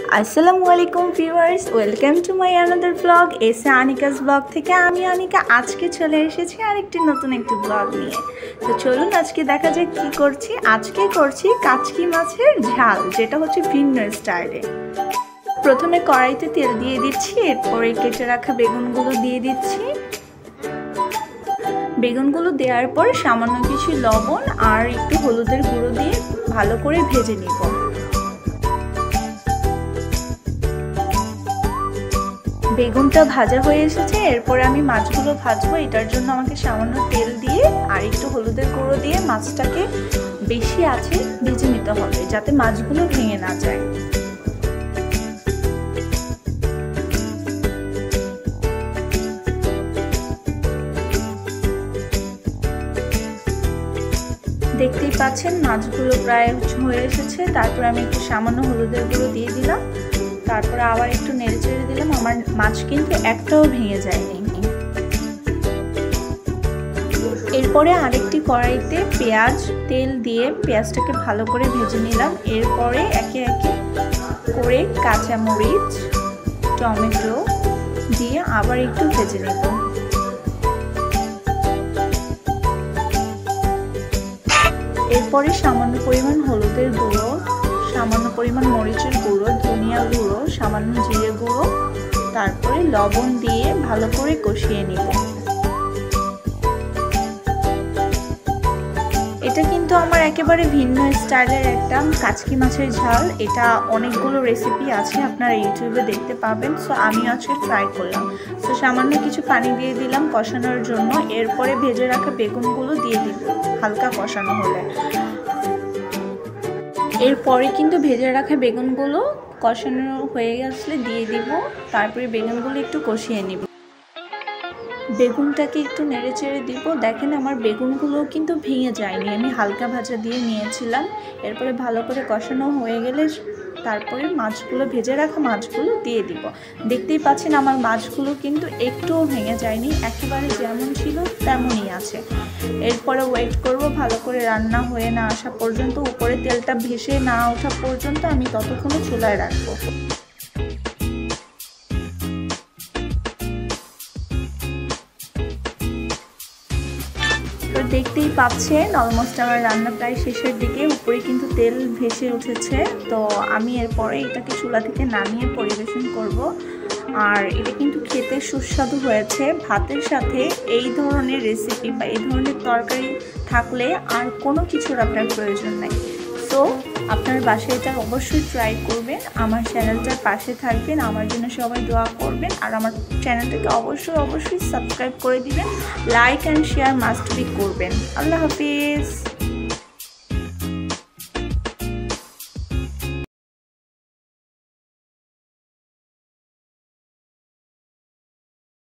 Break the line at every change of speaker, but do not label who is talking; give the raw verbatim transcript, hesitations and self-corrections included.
আসসালামু আলাইকুম viewers, welcome to my another blog এসে আনিকাস ব্লগ থেকে। আমি আনিকা আজকে চলে এসেছি আরেকটি নতুন একটি ব্লগ নিয়ে। তো চলুন আজকে দেখা যাক কী করছি। আজকে করছি কাচকি মাছের ঝাল, যেটা হচ্ছে ভিন্ন স্টাইলে। প্রথমে কড়াইতে তেল দিয়ে দিচ্ছি, এরপরে কেটে রাখা বেগুনগুলো দিয়ে দিচ্ছি। বেগুনগুলো দেওয়ার পর সামান্য কিছু লবণ আর একটু হলুদের গুঁড়ো দিয়ে ভালো করে ভেজে নিব। বেগুনটা ভাজা হয়ে এসেছে, এরপরে আমি মাছগুলো ভাজবো। এটার জন্য আমাকে সামান্য তেল দিয়ে আর একটু হলুদের গুঁড়ো দিয়ে মাছটাকে বেশি আছে ভেজে নিতে হবে, যাতে মাছগুলো ভেঙে না যায়। দেখতেই পাচ্ছেন মাছগুলো প্রায় হয়ে এসেছে। তারপর আমি একটু সামান্য হলুদের গুঁড়ো দিয়ে দিলাম, তারপরে আবার একটু নেড়ে চেড়ে দিলাম। আমার মাছ কিন্তু একটাও ভেঙে যায়নি। এরপরে আরেকটি কড়াইতে পেঁয়াজ তেল দিয়ে পেঁয়াজটাকে ভালো করে ভেজে নিলাম। এরপরে একে একে করে কাঁচামরিচ টমেটো দিয়ে আবার একটু ভেজে নেব। এরপরে সামান্য পরিমাণ হলুদের গুঁড়ো, সামান্য পরিমাণ মরিচের গুঁড়ো, ধনিয়া গুঁড়ো, সামান্য জিরে গুঁড়ো, তারপরে লবণ দিয়ে ভালো করে কষিয়ে নিব। এটা কিন্তু আমার একেবারে ভিন্ন স্টাইলের একটা কাচকি মাছের ঝাল। এটা অনেকগুলো রেসিপি আছে, আপনারা ইউটিউবে দেখতে পাবেন। সো আমি আজকে ট্রাই করলাম। সো সামান্য কিছু পানি দিয়ে দিলাম কষানোর জন্য। এরপরে ভেজে রাখা বেগুনগুলো দিয়ে দিব হালকা কষানো হলে। এরপরে কিন্তু ভেজে রাখা বেগুনগুলো কষানো হয়ে আসলে দিয়ে দিব। তারপরে বেগুনগুলো একটু কষিয়ে নিব। বেগুনটাকে একটু নেড়ে চেড়ে দিব। দেখেন আমার বেগুনগুলো কিন্তু ভেঙে যায়নি, আমি হালকা ভাজা দিয়ে নিয়েছিলাম। এরপরে ভালো করে কষানো হয়ে গেলে তারপরে মাছগুলো ভেজে রাখা মাছগুলো দিয়ে দিব। দেখতেই পাচ্ছেন আমার মাছগুলো কিন্তু একটুও ভেঙে যায়নি, একেবারে যেমন ছিল তেমনই আছে। এরপরে ওয়েট করব ভালো করে রান্না হয়ে না আসা পর্যন্ত, উপরে তেলটা ভেসে না ওঠা পর্যন্ত আমি ততক্ষণে চুলায় রাখবো। তো দেখতেই পাচ্ছেন অলমোস্ট আমার রান্না প্রায় শেষের দিকে, উপরে কিন্তু তেল ভেসে উঠেছে। তো আমি এরপরে এটাকে চুলা থেকে নামিয়ে পরিবেশন করব। আর এটা কিন্তু খেতে সুস্বাদু হয়েছে। ভাতের সাথে এই ধরনের রেসিপি বা এই ধরনের তরকারি থাকলে আর কোনো কিছুর আপনার প্রয়োজন নাই। সো আপনার বাসায় এটা অবশ্যই ট্রাই করবেন। আমার চ্যানেলটার পাশে থাকবেন, আমার জন্য সবাই দোয়া করবেন। আর আমার চ্যানেলটাকে অবশ্যই অবশ্যই সাবস্ক্রাইব করে দিবেন। Like and share must be করবেন। আল্লাহ হাফিজ।